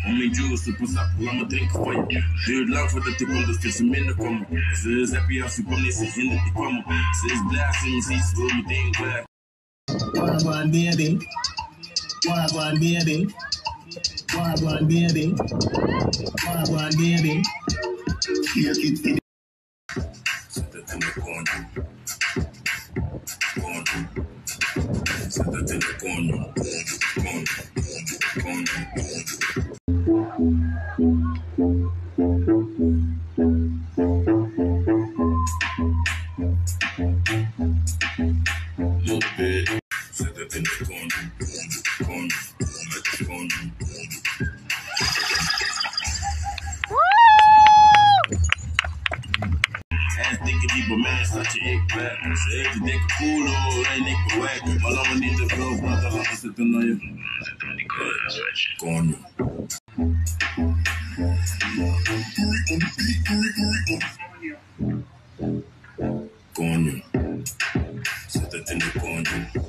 Homem justo, passar por lá, me tem que foi. Duur lang voordat ik onder tussen minder komen. Ze heb je als ik kom, niet ze hindert die komen. Ze is blij, ze is iets, wil meteen klaar. Wagwan baby, wagwan baby, wagwan baby, wagwan baby. Shake it for Zet het in de corner. Corner. Zet het in de corner. Corner. Corner. Little bit. Zet het in de corner. Corner. Corner. En dikke diepe mens dat je ik ben. Ze heeft die dikke koelo en ik ben weg. Maar laat me niet te veel praten, laten zitten naar je. Zitten met die corner. Corner. Zet het in de corner.